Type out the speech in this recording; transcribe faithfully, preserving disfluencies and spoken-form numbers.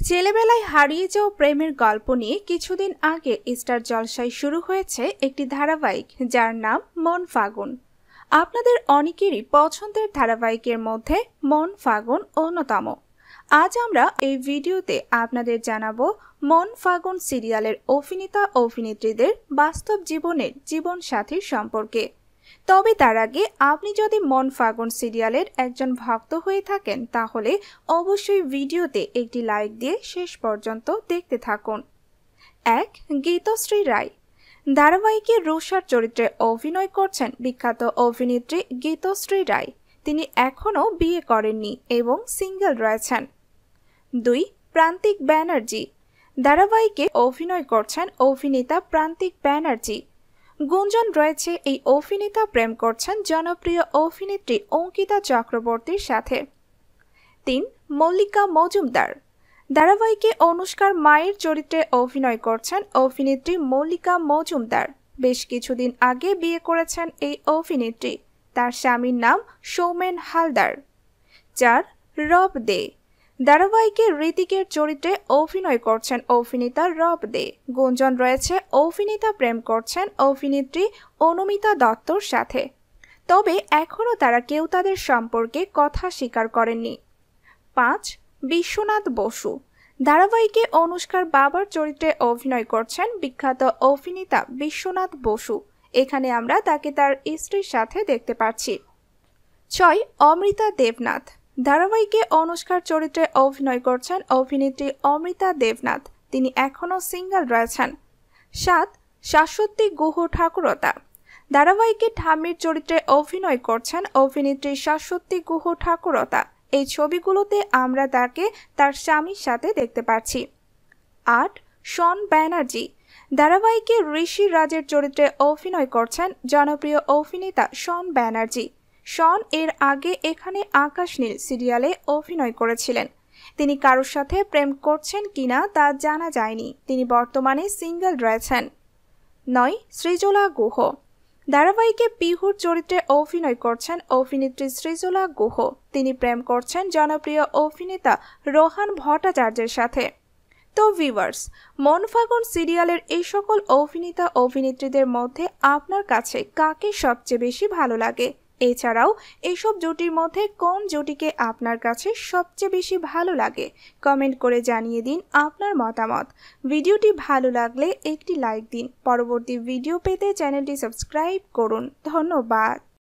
ছেলেবেলায় হারিয়ে যাওয়া প্রেমের গল্প নিয়ে কিছুদিন আগে স্টার জলসায় শুরু হয়েছে একটি ধারাবাহিক যার নাম মন ফাগুন। আপনাদের অনেকেরই পছন্দের ধারাবাহিকের মধ্যে মন ফাগুন অন্যতম। আজ আমরা এই ভিডিওতে আপনাদের জানাবো মন ফাগুন সিরিয়ালের অভিনেতা অভিনেত্রীদের বাস্তব জীবনের জীবনসাথীর সম্পর্কে। তবে তার আগে আপনি যদি মন ফাগুন সিরিয়ালের একজন ভক্ত হয়ে থাকেন তাহলে অবশ্যই ভিডিওতে একটি লাইক দিয়ে শেষ পর্যন্ত দেখতে থাকুন। এক, গীতশ্রী রায়। ধারাবাহিকে রুষার চরিত্রে অভিনয় করছেন বিখ্যাত অভিনেত্রী গীতশ্রী রায়। তিনি এখনও বিয়ে করেননি এবং সিঙ্গেল রয়েছেন। দুই, প্রান্তিক ব্যানার্জি। ধারাবাহিকে অভিনয় করছেন অভিনেতা প্রান্তিক ব্যানার্জি। গুঞ্জন রয়েছে এই অভিনেতা প্রেম করছেন জনপ্রিয় অভিনেত্রী অঙ্কিতা চক্রবর্তীর সাথে। তিন, মল্লিকা মজুমদার। ধারাবাহিকে অনুষ্কার মায়ের চরিত্রে অভিনয় করছেন অভিনেত্রী মল্লিকা মজুমদার। বেশ কিছুদিন আগে বিয়ে করেছেন এই অভিনেত্রী। তার স্বামীর নাম সৌমেন হালদার। চার, রব দে। ধারাবাহিকে ঋতিকের চরিত্রে অভিনয় করছেন অভিনেতা রব দে। গুঞ্জন রয়েছে অভিনেতা প্রেম করছেন অভিনেত্রী অনুমিতা দত্তর সাথে, তবে এখনও তারা কেউ তাদের সম্পর্কে কথা স্বীকার করেননি। পাঁচ, বিশ্বনাথ বসু। ধারাবাহিকে অনুষ্কার বাবার চরিত্রে অভিনয় করছেন বিখ্যাত অভিনেতা বিশ্বনাথ বসু। এখানে আমরা তাকে তার স্ত্রীর সাথে দেখতে পাচ্ছি। ছয়, অমৃতা দেবনাথ। ধারাবাহিকে অনুষ্কার চরিত্রে অভিনয় করছেন অভিনেত্রী অমৃতা দেবনাথ। তিনি এখনও সিঙ্গেল রয়েছেন। সাত, শাশ্বতী গুহ ঠাকুরতা। ধারাবাহিকে ঠাম্মির চরিত্রে অভিনয় করছেন অভিনেত্রী শাশ্বতী গুহ ঠাকুরতা। এই ছবিগুলোতে আমরা তাকে তার স্বামীর সাথে দেখতে পাচ্ছি। আট, শন ব্যানার্জি। ধারাবাহিকে ঋষি রাজের চরিত্রে অভিনয় করছেন জনপ্রিয় অভিনেতা শন ব্যানার্জি। শন এর আগে এখানে আকাশ নীল সিরিয়ালে অভিনয় করেছিলেন। তিনি কারোর সাথে প্রেম করছেন কিনা তা জানা যায়নি। তিনি বর্তমানে সিঙ্গেল রয়েছেন। নয়, সৃজলা গুহ। ধারাবাহিকে পিহুর চরিত্রে অভিনয় করছেন অভিনেত্রী সৃজলা গুহ। তিনি প্রেম করছেন জনপ্রিয় অভিনেতা রোহান ভট্টাচার্যের সাথে। তো ভিউয়ার্স, মন ফাগুন সিরিয়ালের এই সকল অভিনেতা অভিনেত্রীদের মধ্যে আপনার কাছে কাকে সবচেয়ে বেশি ভালো লাগে? এছাড়াও এইসব জুটির মধ্যে কোন জুটিকে আপনার কাছে সবচেয়ে বেশি ভালো লাগে কমেন্ট করে জানিয়ে দিন আপনার মতামত। ভিডিওটি ভালো লাগলে একটি লাইক দিন। পরবর্তী ভিডিও পেতে চ্যানেলটি সাবস্ক্রাইব করুন। ধন্যবাদ।